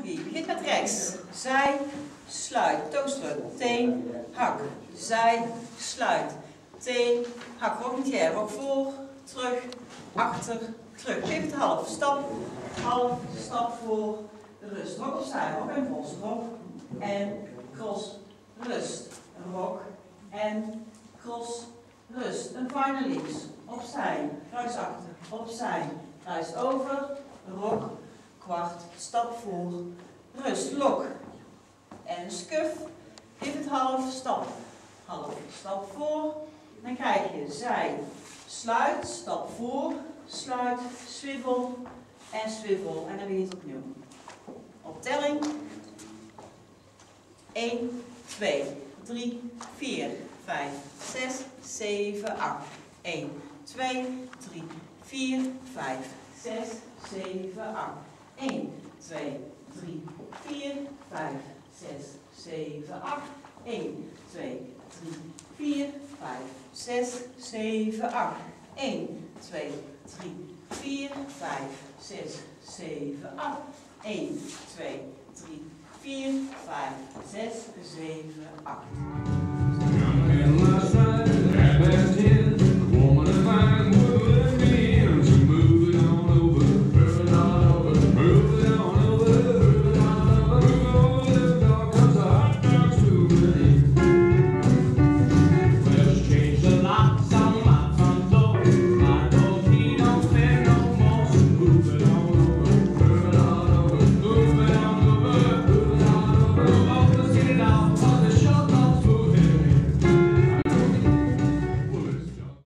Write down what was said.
3. Begint met rechts. Zij, sluit. Toonstreuk. Teen, hak. Zij, sluit. Teen, hak. Rognière. Rok voor, terug, achter, terug. Geef het half. Stap voor, rust. Rok opzij. Rok en cross. Rok en cross, rust. Rok en cross, rust. Een fijne links. Opzij. Kruis achter. Opzij. Kruis over. Rok. Kwart. Stap voor. Rust. Lok. En skuf. Geef het half. Stap. Half. Stap voor. Dan krijg je zij. Sluit. Stap voor. Sluit. Swivel. En swivel. En dan begint het opnieuw. Op telling. 1, 2, 3, 4, 5, 6, 7, 8. 1, 2, 3, 4, 5, 6, 7, 8. 1, 2, 3, 4, 5, 6, 7, 8. 1, 2, 3, 4, 5, 6, 7, 8. 1, 2, 3, 4, 5, 6, 7, 8. 1, 2, 3, 4, 5, 6, 7, 8.